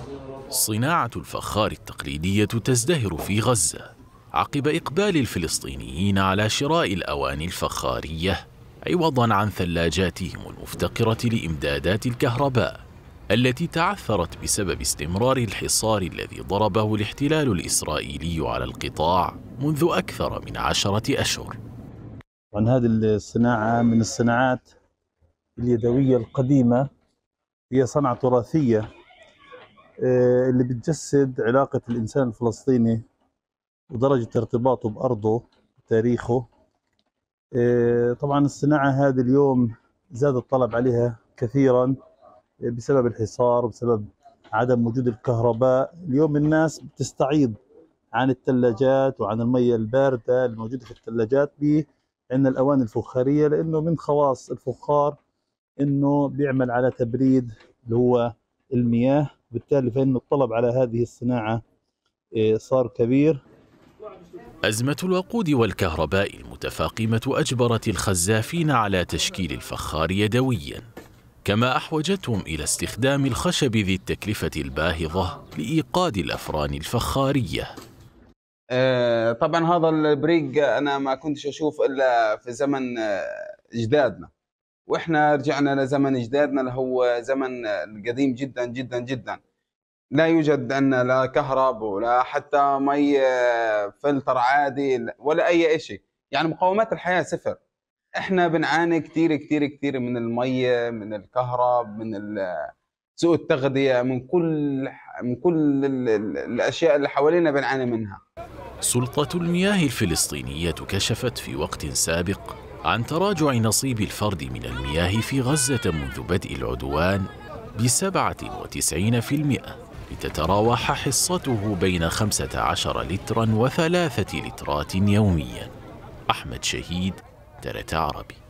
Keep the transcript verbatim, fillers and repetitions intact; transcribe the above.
صناعة الفخار التقليدية تزدهر في غزة عقب إقبال الفلسطينيين على شراء الأواني الفخارية عوضاً عن ثلاجاتهم المفتقرة لإمدادات الكهرباء التي تعثرت بسبب استمرار الحصار الذي ضربه الاحتلال الإسرائيلي على القطاع منذ أكثر من عشرة أشهر. عن هذه الصناعة من الصناعات اليدوية القديمة، هي صنعة تراثية اللي بتجسد علاقة الإنسان الفلسطيني ودرجة ارتباطه بأرضه وتاريخه. طبعا الصناعة هذه اليوم زاد الطلب عليها كثيرا بسبب الحصار وبسبب عدم وجود الكهرباء. اليوم الناس بتستعيض عن الثلاجات وعن المية الباردة الموجودة في الثلاجات بأن الأواني الفخارية، لأنه من خواص الفخار أنه بيعمل على تبريد اللي هو المياه، بالتالي فإن الطلب على هذه الصناعة صار كبير. أزمة الوقود والكهرباء المتفاقمة أجبرت الخزافين على تشكيل الفخار يدوياً، كما أحوجتهم إلى استخدام الخشب ذي التكلفة الباهظة لإيقاد الأفران الفخارية. آه طبعا هذا البريق أنا ما كنتش أشوف إلا في زمن أجدادنا، وإحنا رجعنا لزمن أجدادنا اللي هو زمن قديم جدا جدا جدا. لا يوجد عندنا لا كهرب ولا حتى مي فلتر عادي ولا أي شيء، يعني مقومات الحياة صفر. احنا بنعاني كتير كتير كتير من المية، من الكهرب، من سوء التغذية، من كل من كل الأشياء اللي حوالينا بنعاني منها. سلطة المياه الفلسطينية كشفت في وقت سابق عن تراجع نصيب الفرد من المياه في غزة منذ بدء العدوان بسبعة وتسعين بالمئة، لتتراوح حصته بين خمسة عشر لترا وثلاثة لترات يوميا. أحمد شهيد، ترى عربي.